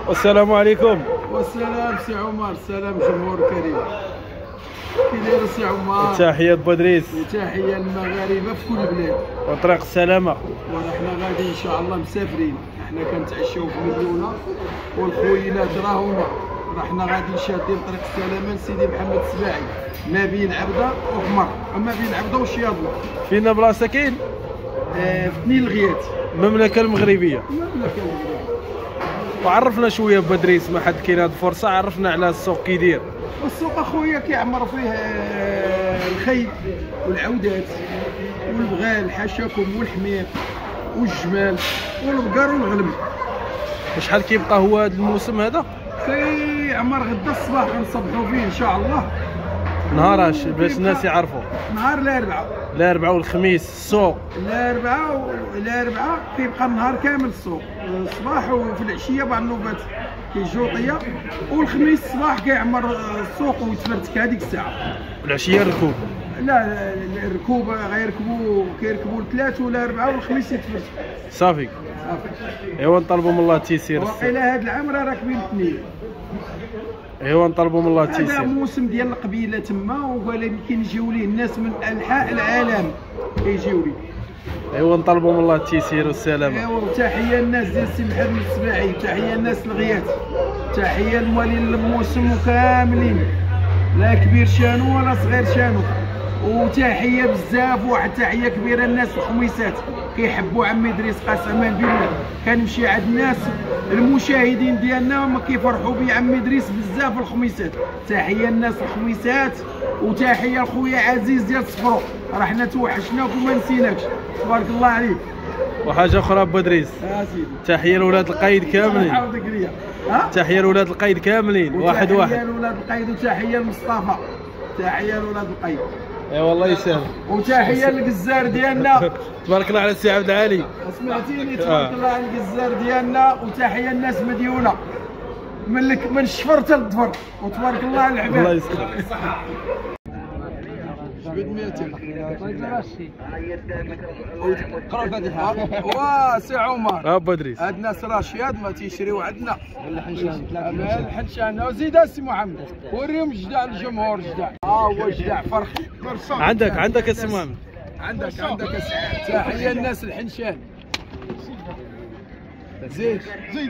والسلام عليكم. والسلام سي عمر. السلام جمهور كريم. كي داير سي عمر؟ تحية بودريس وتحية للمغاربة في كل بلاد وطريق السلامة. ورحنا غادي ان شاء الله مسافرين. حنا كنتعشاو في مديونة والخوينات راهونا. رحنا غادي شادين طريق السلامة لسيدي محمد السباعي ما بين عبدة وحمر، ما بين عبدة وشياضلة. فينا بلاصة كاين؟ في تنين الغيات، المملكة المغربية. المملكة المغربية. وعرفنا شوية بودريس، ما حد كاين هاد الفرصة، عرفنا على السوق كيدير. والسوق اخويا كيعمر فيه الخيل والعودات والبغال حاشاكم والحمير والجمال والبقر والغنم. وشحال كيبقى هو هذا الموسم هذا؟ كيعمر غدا الصباح كنصبحوا فيه ان شاء الله. نهار اش باش الناس يعرفوا؟ نهار الاربعاء. الاربعاء والخميس السوق. الاربعاء كيبقى النهار كامل السوق، الصباح وفي العشيه بعض النوبات كيجيو طيه، والخميس الصباح كيعمر السوق ويتفرتك هذيك الساعه. والعشيه الركوب؟ لا الركوب كيركبوا الثلاث والاربعاء والخميس يتفرتك. صافي. ايوا نطلبوا من الله التيسير. وقيلا هذا العام راه راكبين الاثنين. ايوا نطلبوا من الله التيسير. هذا موسم ديال القبيله تما، وقال كيجيو ليه الناس من انحاء العالم كيجيو ليه. ايوا نطلبوا من الله التيسير والسلامه. ايوا وتحيه الناس ديال سي محمد السباعي، تحيه الناس الغيات، تحيه الموالين الموسم وكاملين، لا كبير شانو ولا صغير شانو. وتحيه بزاف، واحد تحيه كبيره للناس الخميسات كيحبوا عمي ادريس قسما بالله. كنمشي عند الناس المشاهدين ديالنا ما كيفرحوا بي عمي ادريس بزاف الخميسات. تحيه الناس الخميسات، وتحيه لخويا عزيز ديال صفرو، راه حنا توحشناك وما نسيناكش، تبارك الله عليك. وحاجه اخرى بودريس، سيدي تحيه لولاد القايد كاملين. تحيه لولاد القايد كاملين، واحد واحد. تحيه لولاد القايد وتحيه لمصطفى، تحيه لولاد القايد. اي والله يسهل. وتحيه للجزار ديالنا. تبارك الله على السي عبد العالي. سمعتيني؟ تبارك الله على الجزار ديالنا. وتحيه للناس مديونه من الشفر حتى للظفر، وتبارك الله على العباد. الله يسلمك. جبد 200 قرا الفاتحه. واه سي عمر. بودريس هاد الناس راشياد ما تيشريو عندنا الحنشان. وزيد سي محمد وريهم جدع الجمهور، جدع هو جدع فرخ. عندك السي محمد. عندك تحيه الناس الحنشان. زيد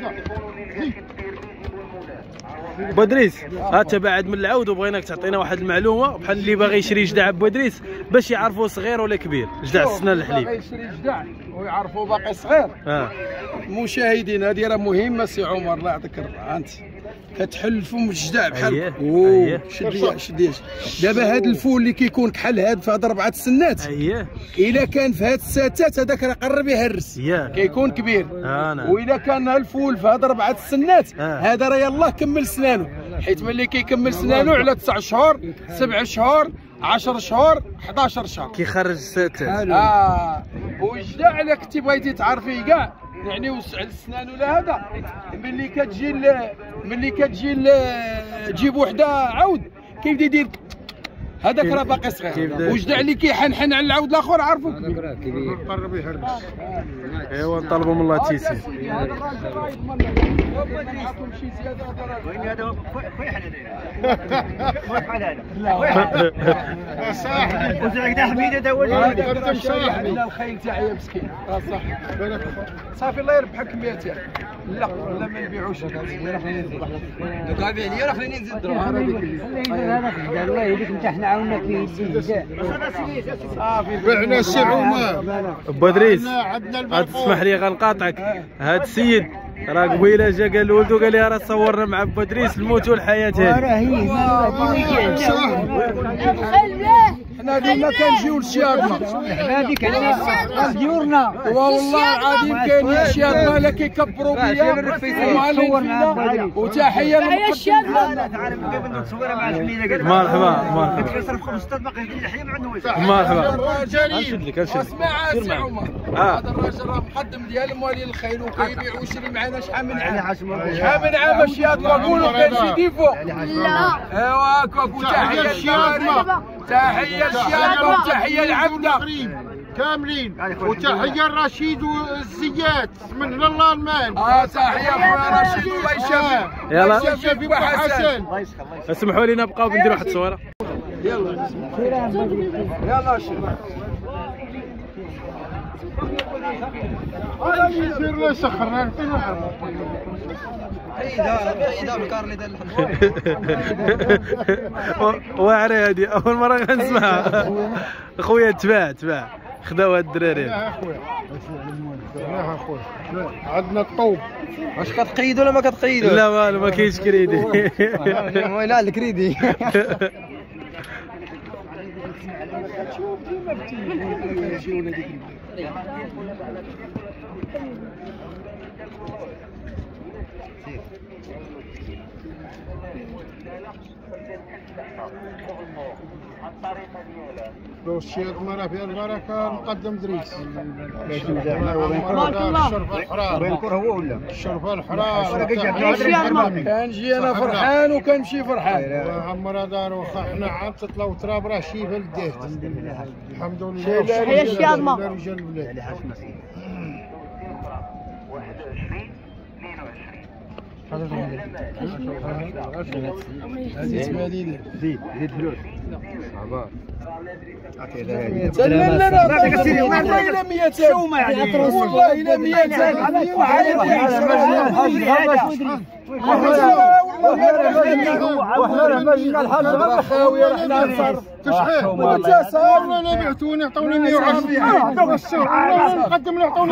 بودريس، هات بعد من العود وبغيناك تعطينا واحد المعلومه بحال اللي باغي يشري جدع بودريس باش يعرفوا صغير ولا كبير. جدع السنه الحليب باغي يشري جدع ويعرفوا باقي صغير. المشاهدين هذه راه مهمه سي عمر، الله يعطيك الرضا. انت كتحل الفم الجدع بحال شد دابا هذا الفول اللي كيكون كحل هذا في هاد 4 سنات، الا كان في هاد الساتات هذاك راه قرب يهرس كيكون كبير. واذا كان الفول في هاد 4 سنات هذا راه يلاه كمل سنانو، حيت ملي كيكمل سنانو على 9 شهور 7 شهور 10 شهور 11 شهر كيخرج الساتات. وجدع الا كنتي بغيتي تعرفيه كاع يعني وسع السنان ولا هذا، ملي كتجي تجيب وحده عود كيبدا يدير هذاك راه باقي صغير. وجدع اللي كيحنحن على العود الاخر عارفو كبير قرب يهرس. ايوا نطلبوا من الله التيسير. وين هذا خويا حلال صاحبي وزعك دا حميد هذا هو صاحبي. الخيل تاعي مسكين صح. صافي الله يربحك 200. لا ما نبيعوش دوك عليا راه خليني نزيد دروهم. الله يهديك انت، حنا عاوناك فيه صافي بعنا السي عمر. بودريس تسمح لي غنقاطعك. هاد السيد راه قبيله جا قال لولدو قال لي راه صورنا مع بودريس الموت والحياه هذه. حنا ديما كنجيو لشياطنا، هذيك على ديورنا والله العظيم كاينين شياطنا اللي كيكبروا بيا ومعلمين. وتحيه للشياطنا. تعرف كيف نتصورها مع الحميده. مرحبا كيصرف 15 باقي يجي الحيه ما عنده والو. مرحبا. نشد لك اسمع سي عمر، هذا الراجل راه مقدم ديال موالين الخيل وكيبيع ويشري معنا شحال من عام. شحال من عام الشياطنا قولوا كان شي ديفو. لا ايوا كوكو. تحيه للشياطنا، تحيه للشياطنا وتحيه للعبده كاملين. وتحيه الرشيد والزيات من الله المان. تحيه خويا رشيد والله يشافيك. يلا شافي وحسن. اسمحوا لي نبقاو نديروا واحد التصويره. يلا يصير له سخرنا واعرة هادي اول مره غنسمعها. خويا تباع خداو هاد الدراري. عندنا الطوب. واش كتقيد ولا ما كتقيد؟ لا والو ما كاينش كريدي. لا الكريدي. لو الشيخ مرة في البركة مقدم دريس. بينكر هو ولا؟ الشرفة الحرار. كنجي انا فرحان وكنمشي فرحان. عمرها دار واخا حنا عام تطلعوا تراب راه شي بلدات. الحمد لله. هي الشياضمة. رجال البلاد. هذه تماديده. زيد فلوس. سلمنا والله إلى 100 والله إلى 100 والله بعتوني عطوني 110. نقدم له عطوني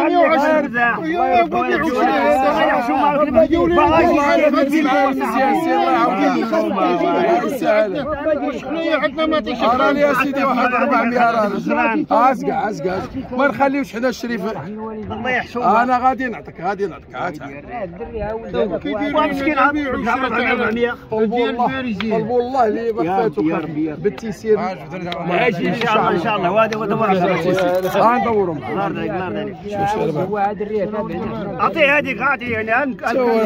110. عندنا ما راني يا سيدي واحد 400 راه اسقع ما نخليوش حنا الشريف. الله يحشم. انا غادي نعطيك عاد مسكين عم 400. طلبوا الله اللي بخاتو بالتيسير. ماشي ان شاء الله وهذا هو دور ندوروا هو هذا الريح اعطيه هذيك عادي يعني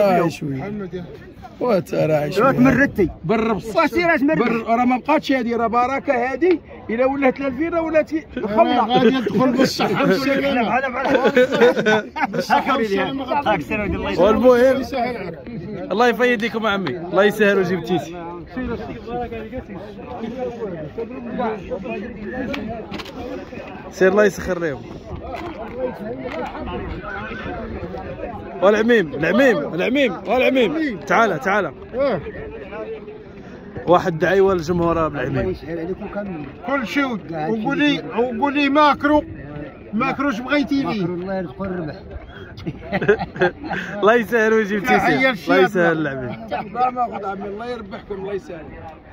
وتراعي شويه مرتي بر بصح راه ما بقاتش هذه راه بركه هذه الا ولات الفيره ولات خمره غادي ندخل بالصحه والسلامه. والمهم الله يفيد لكم عمي، الله يسهل ويجيب تيسي. سير الله يسخر لهم. والعميم تعال واحد دعيوه للجمهور بالعميم. كل شيء وقول لي ماكروش بغيتي لي. الله يرزق الربح. الله يسهل ويجيب تيسير. الله يسهل العميم. لا ما خذ عمي الله يربحكم الله يسهل.